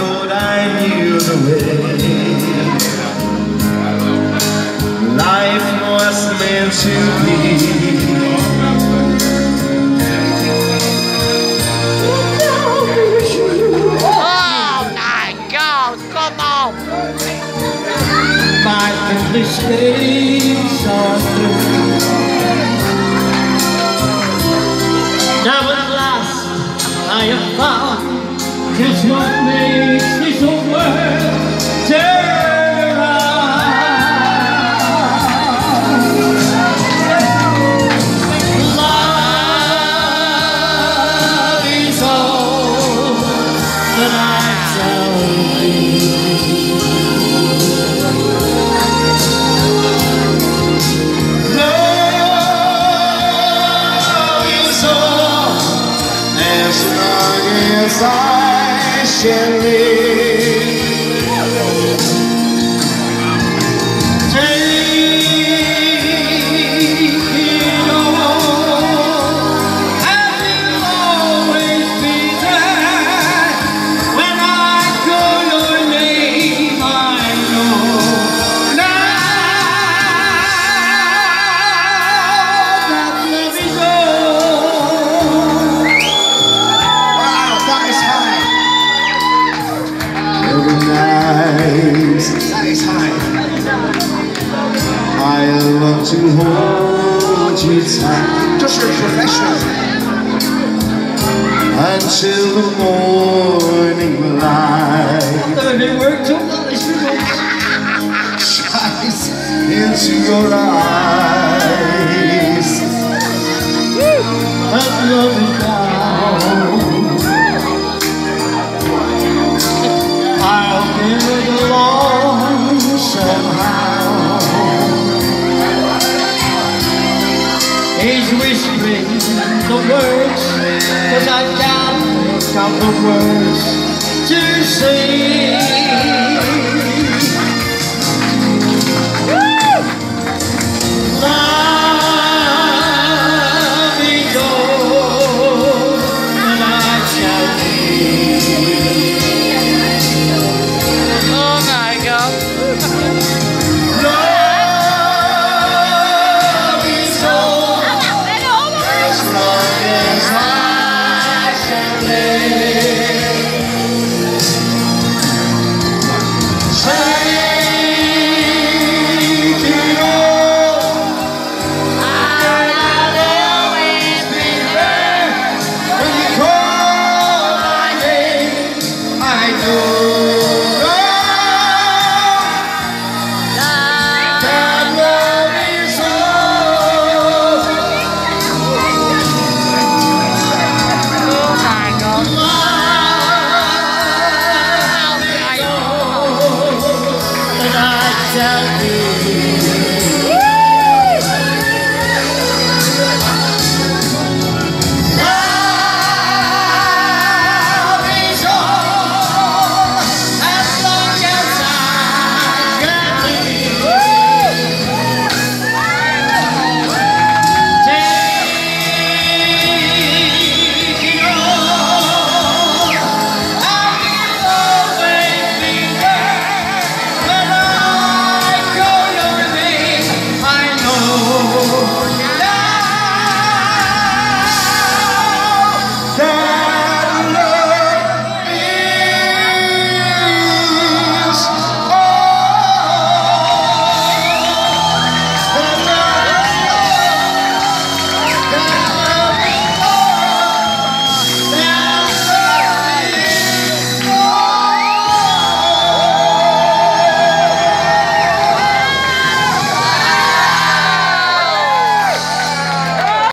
thought I knew the way life was meant to be. Oh my God, come on! My mistakes are through. Now at last I have found just what makes this whole world turn around. Love is all that I tell you. As I shall live, take it all, and you'll always be there. When I call your name, I know now that love is all. That is high. Every night That is high. I love to hold you tight Just your professional. until the morning light shines into your eyes. And love is down. I'll get along somehow. He's whispering the words, 'cause I can't pick out the words to sing. Love is all that I shall need. Oh my God! Love is all as long as I shall live.